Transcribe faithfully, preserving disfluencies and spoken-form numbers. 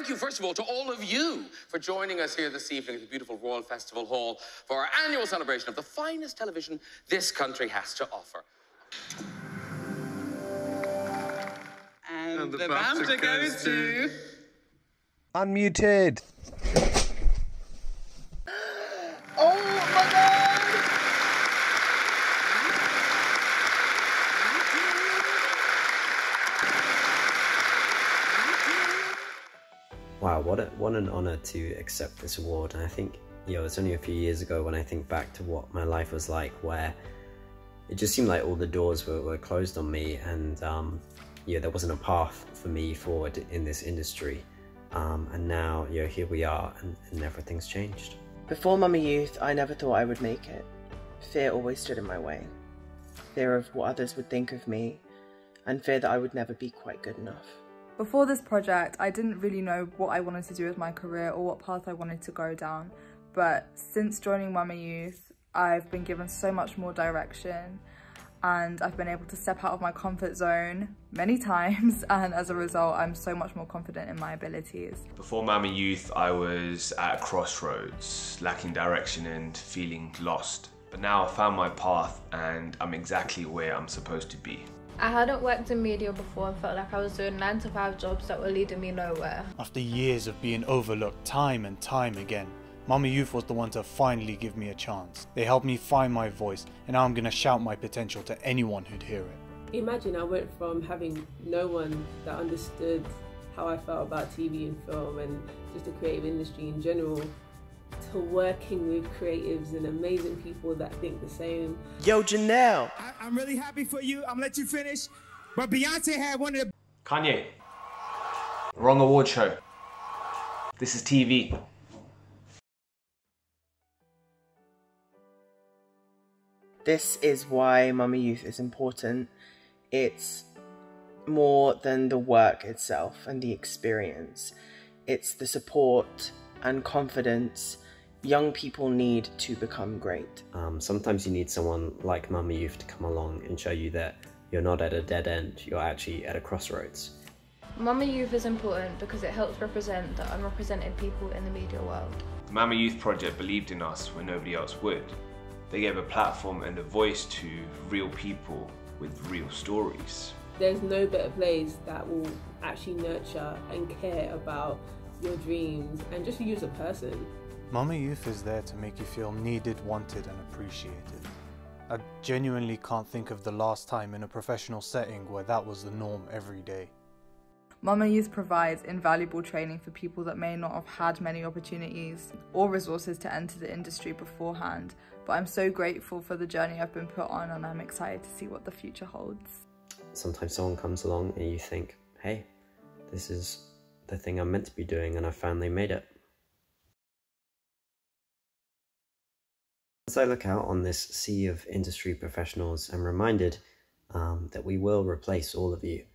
thank you, first of all, to all of you for joining us here this evening at the beautiful Royal Festival Hall for our annual celebration of the finest television this country has to offer. And, and the, the BAFTA goes to... Unmuted. Oh my God! Wow, what a, what an honor to accept this award. And I think, you know, it's only a few years ago when I think back to what my life was like, where it just seemed like all the doors were, were closed on me, and um, yeah, there wasn't a path for me forward in this industry. Um, and now, you know, here we are, and, and everything's changed. Before Mummy Youth, I never thought I would make it. Fear always stood in my way. Fear of what others would think of me, and fear that I would never be quite good enough. Before this project, I didn't really know what I wanted to do with my career or what path I wanted to go down. But since joining Mummy Youth, I've been given so much more direction, and I've been able to step out of my comfort zone many times, and as a result I'm so much more confident in my abilities. Before Mummy Youth I was at a crossroads, lacking direction and feeling lost. But now I found my path and I'm exactly where I'm supposed to be. I hadn't worked in media before and felt like I was doing nine to five jobs that were leading me nowhere. After years of being overlooked time and time again, Mummy Youth was the one to finally give me a chance. They helped me find my voice, and now I'm gonna shout my potential to anyone who'd hear it. Imagine I went from having no one that understood how I felt about T V and film and just the creative industry in general, to working with creatives and amazing people that think the same. Yo, Janelle! I I'm really happy for you. I'm gonna let you finish. But Beyonce had one of the... Kanye. Wrong award show. This is T V. This is why Mummy Youth is important. It's more than the work itself and the experience. It's the support and confidence young people need to become great. Um, sometimes you need someone like Mummy Youth to come along and show you that you're not at a dead end, you're actually at a crossroads. Mummy Youth is important because it helps represent the unrepresented people in the media world. The Mummy Youth Project believed in us when nobody else would. They gave a platform and a voice to real people with real stories. There's no better place that will actually nurture and care about your dreams and just you as a person. Mummy Youth is there to make you feel needed, wanted and appreciated. I genuinely can't think of the last time in a professional setting where that was the norm every day. Mummy Youth provides invaluable training for people that may not have had many opportunities or resources to enter the industry beforehand, but I'm so grateful for the journey I've been put on, and I'm excited to see what the future holds. Sometimes someone comes along and you think, hey, this is the thing I'm meant to be doing, and I finally made it. As I look out on this sea of industry professionals, I'm reminded um, that we will replace all of you.